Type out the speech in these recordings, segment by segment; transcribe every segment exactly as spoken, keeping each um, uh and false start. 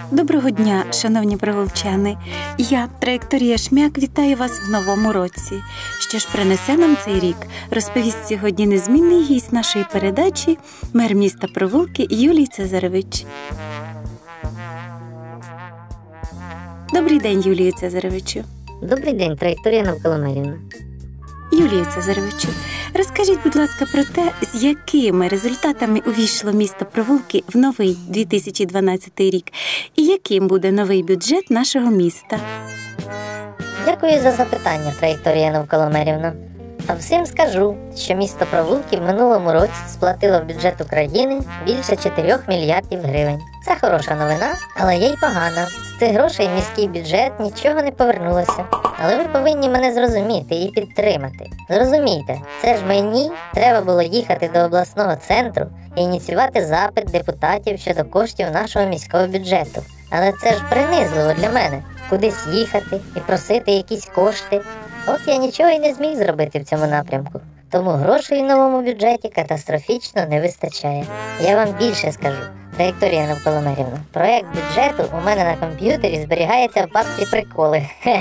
Доброго дня, шановні проволчани! Я, Траєкторія Шмяк, вітаю вас в новому році. Що ж принесе нам цей рік, розповість сьогодні незмінний гість нашої передачі, мер міста Провулки Юлій Цезаревич. Добрий день, Юлію Цезаревичу. Добрий день, Траєкторія Навколомерівна. Юлію Цезаревичу, розкажіть, будь ласка, про те, з якими результатами увійшло місто Провулки в новий дві тисячі дванадцятий рік і яким буде новий бюджет нашого міста. Дякую за запитання, Траєкторія Навколомерівна. А всім скажу, що місто Провулки в минулому році сплатило в бюджет України більше чотирьох мільярдів гривень. Це хороша новина, але є й погана. З цих грошей в міський бюджет нічого не повернулося. Але ви повинні мене зрозуміти і підтримати. Зрозумійте, це ж мені треба було їхати до обласного центру і ініціювати запит депутатів щодо коштів нашого міського бюджету. Але це ж принизливо для мене. Кудись їхати і просити якісь кошти. От я нічого і не зміг зробити в цьому напрямку. Тому грошей в новому бюджеті катастрофічно не вистачає. Я вам більше скажу, Траєкторія Навколомерівна. Проект бюджету у мене на комп'ютері зберігається в папці «Приколи».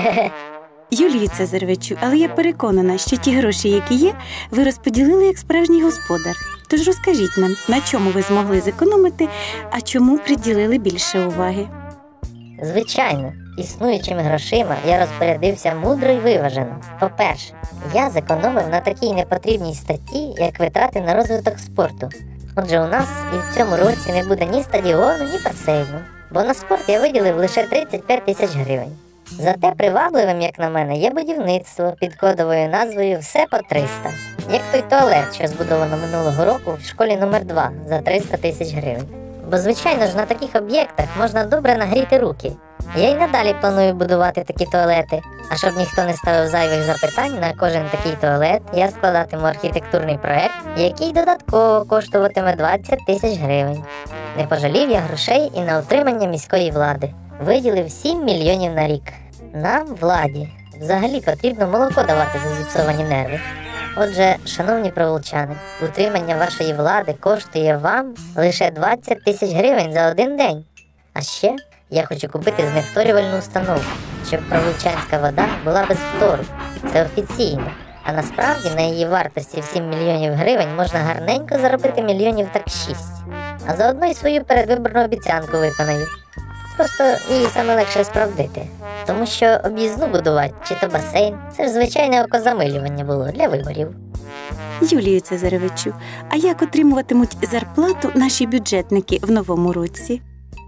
Юлію Цезаревичу, але я переконана, що ті гроші, які є, ви розподілили як справжній господар. Тож розкажіть нам, на чому ви змогли зекономити, а чому приділили більше уваги? Звичайно, існуючими грошима я розпорядився мудро і виважено. По-перше, я зекономив на такій непотрібній статті, як витрати на розвиток спорту. Отже, у нас і в цьому році не буде ні стадіону, ні басейну, бо на спорт я виділив лише тридцять п'ять тисяч гривень. Зате привабливим, як на мене, є будівництво під кодовою назвою «Все по триста». Як той туалет, що збудовано минулого року в школі номер два за триста тисяч гривень. Бо, звичайно ж, на таких об'єктах можна добре нагріти руки. Я й надалі планую будувати такі туалети. А щоб ніхто не ставив зайвих запитань на кожен такий туалет, я складатиму архітектурний проект, який додатково коштуватиме двадцять тисяч гривень. Не пожалів я грошей і на утримання міської влади. Виділив сім мільйонів на рік. Нам, владі, взагалі потрібно молоко давати за зіпсовані нерви. Отже, шановні провулчани, утримання вашої влади коштує вам лише двадцять тисяч гривень за один день. А ще я хочу купити зневторювальну установку, щоб провулчанська вода була без фтору. Це офіційно. А насправді на її вартості в сім мільйонів гривень можна гарненько заробити мільйонів так шість. А заодно й свою передвиборну обіцянку виконаю. Просто її саме легше справдити. Тому що об'їзну будувати, чи то басейн, це ж звичайне окозамилювання було для виборів. Юлію Цезаревичу, а як отримуватимуть зарплату наші бюджетники в новому році?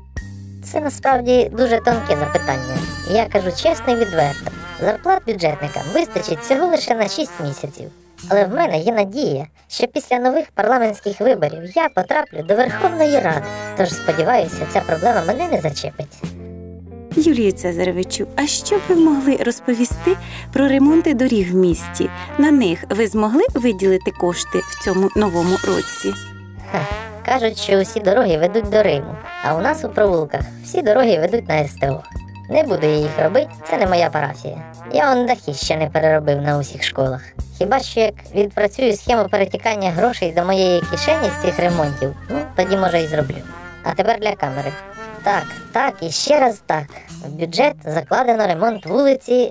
Це насправді дуже тонке запитання. Я кажу чесно і відверто. Зарплат бюджетникам вистачить всього лише на шість місяців. Але в мене є надія, що після нових парламентських виборів я потраплю до Верховної Ради. Тож сподіваюся, ця проблема мене не зачепить. Юлію Цезаревичу, а що б ви могли розповісти про ремонти доріг в місті? На них ви змогли виділити кошти в цьому новому році? Ха, кажуть, що усі дороги ведуть до Риму, а у нас у Провулках всі дороги ведуть на ес те о. Не буду я їх робити, це не моя парафія. Я он дахи ще не переробив на усіх школах. Хіба що як відпрацюю схему перетікання грошей до моєї кишені з цих ремонтів, ну, тоді може і зроблю. А тепер для камери. Так, так і ще раз так. В бюджет закладено ремонт вулиці...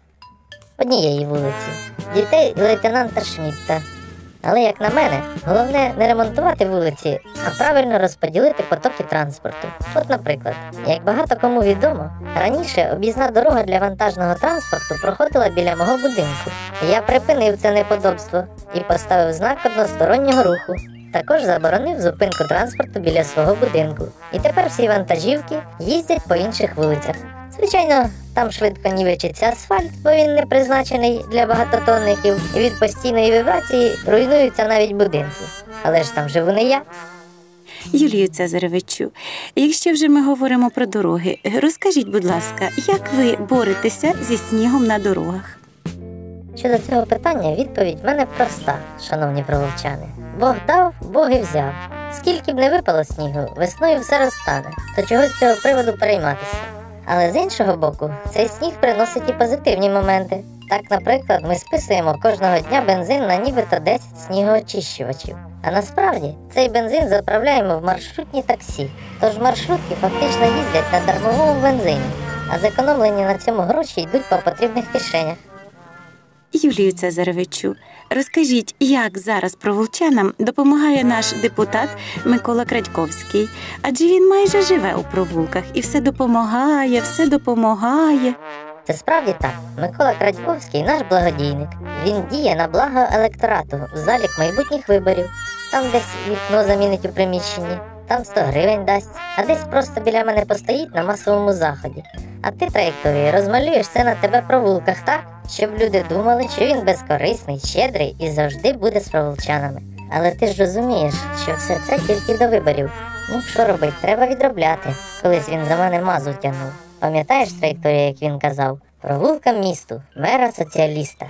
однієї вулиці. Дітей лейтенанта Шмідта. Але, як на мене, головне не ремонтувати вулиці, а правильно розподілити потоки транспорту. От, наприклад, як багато кому відомо, раніше об'їзна дорога для вантажного транспорту проходила біля мого будинку. Я припинив це неподобство і поставив знак одностороннього руху. Також заборонив зупинку транспорту біля свого будинку. І тепер всі вантажівки їздять по інших вулицях. Звичайно, там швидко нівечиться асфальт, бо він не призначений для багатотонників, і від постійної вібрації руйнуються навіть будинки. Але ж там живу не я. Юлію Цезаревичу, якщо вже ми говоримо про дороги, розкажіть, будь ласка, як ви боретеся зі снігом на дорогах? Щодо цього питання відповідь в мене проста, шановні провулчани. Бог дав, Бог і взяв. Скільки б не випало снігу, весною все розтане, то чогось з цього приводу перейматися. Але з іншого боку, цей сніг приносить і позитивні моменти. Так, наприклад, ми списуємо кожного дня бензин на нібито десять снігоочищувачів. А насправді цей бензин заправляємо в маршрутні таксі. Тож маршрутки фактично їздять на дармовому бензині, а зекономлені на цьому гроші йдуть по потрібних кишенях. Юлію Цезаревичу, розкажіть, як зараз провулчанам допомагає наш депутат Микола Крадьковський? Адже він майже живе у провулках і все допомагає, все допомагає. Це справді так. Микола Крадьковський – наш благодійник. Він діє на благо електорату в залік майбутніх виборів. Там десь вікно замінить у приміщенні, там сто гривень дасть, а десь просто біля мене постоїть на масовому заході. А ти, траєкторії, розмалюєш це на тебе провулках так, щоб люди думали, що він безкорисний, щедрий і завжди буде з провулчанами. Але ти ж розумієш, що все це тільки до виборів. Ну, що робить, треба відробляти. Колись він за мене мазу тягнув. Пам'ятаєш, траєкторія, як він казав? Провулкам місту, мера соціаліста.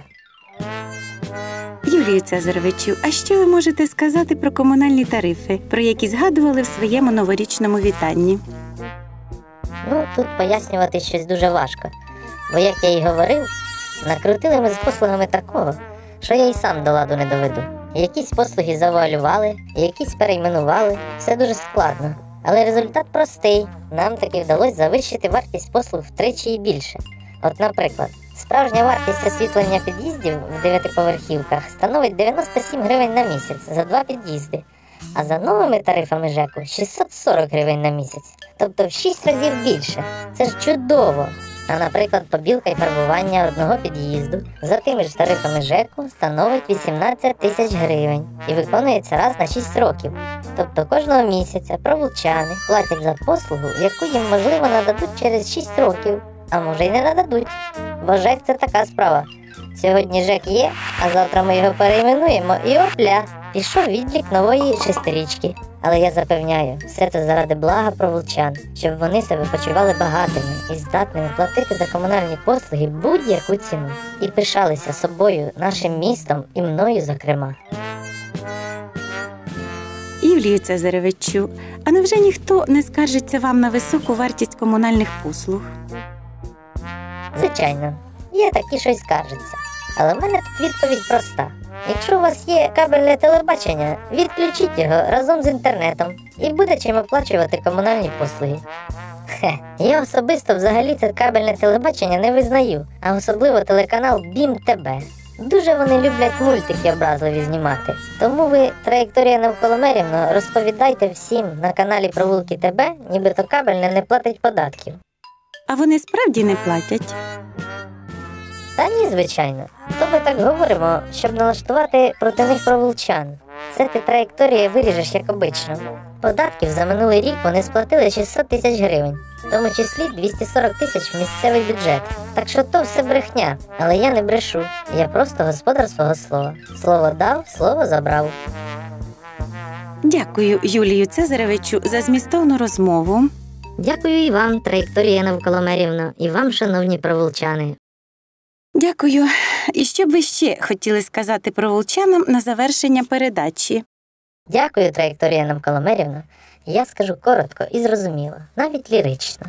Юлію Цезаревичу, а що ви можете сказати про комунальні тарифи, про які згадували в своєму новорічному вітанні? Ну, тут пояснювати щось дуже важко. Бо, як я й говорив, накрутили ми з послугами такого, що я й сам до ладу не доведу. Якісь послуги завуалювали, якісь перейменували, все дуже складно. Але результат простий. Нам таки вдалося завищити вартість послуг втричі і більше. От, наприклад, справжня вартість освітлення під'їздів в дев'ятиповерхівках становить дев'яносто сім гривень на місяць за два під'їзди. А за новими тарифами ЖЕКу шістсот сорок гривень на місяць. Тобто в шість разів більше. Це ж чудово! А, наприклад, побілка і фарбування одного під'їзду за тими ж тарифами ЖЕКу становить вісімнадцять тисяч гривень і виконується раз на шість років. Тобто кожного місяця провулчани платять за послугу, яку їм, можливо, нададуть через шість років. А може й не нададуть. Бо ЖЕК – це така справа. Сьогодні ЖЕК є, а завтра ми його перейменуємо і опля, пішов відлік нової шестирічки. Але я запевняю, все це заради блага провулчан, щоб вони себе почували багатими і здатними платити за комунальні послуги будь-яку ціну. І пишалися собою, нашим містом і мною, зокрема. Юлію Цезаревичу, а невже ніхто не скаржиться вам на високу вартість комунальних послуг? Звичайно, є такі, що й скаржаться. Але в мене тут відповідь проста. Якщо у вас є кабельне телебачення, відключіть його разом з інтернетом і буде чим оплачувати комунальні послуги. Хе, я особисто взагалі це кабельне телебачення не визнаю, а особливо телеканал Бім ТБ. Дуже вони люблять мультики образливі знімати. Тому ви, траєкторія Навколомерівно, розповідайте всім на каналі Провулки ТБ, нібито кабельне не платить податків. А вони справді не платять? Та ні, звичайно. То ми так говоримо, щоб налаштувати проти них провулчан. Це ти, траєкторія, виріжеш, як обично. Податків за минулий рік вони сплатили шістсот тисяч гривень, в тому числі двісті сорок тисяч в місцевий бюджет. Так що то все брехня, але я не брешу. Я просто господар свого слова. Слово дав, слово забрав. Дякую, Юлію Цезаревичу, за змістовну розмову. Дякую і вам, траєкторія Навколомерівно, і вам, шановні провулчани. Дякую. І що б ви ще хотіли сказати провулчанам на завершення передачі? Дякую, траєкторія Навколомерівно. Я скажу коротко і зрозуміло, навіть лірично.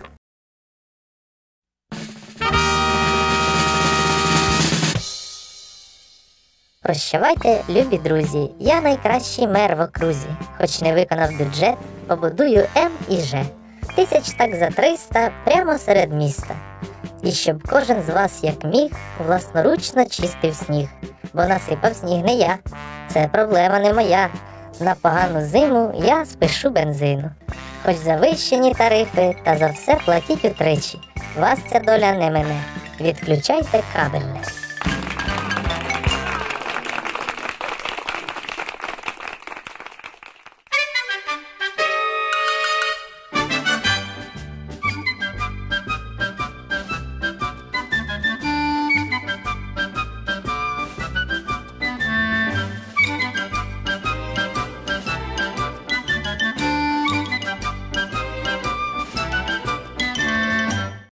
Прощавайте, любі друзі, я найкращий мер в окрузі. Хоч не виконав бюджет, побудую М і Ж. Тисяч так за триста прямо серед міста. І щоб кожен з вас, як міг, власноручно чистив сніг. Бо насипав сніг не я, це проблема не моя. На погану зиму я спишу бензину. Хоч завищені тарифи, та за все платіть утричі. Вас ця доля не мене. Відключайте кабельне.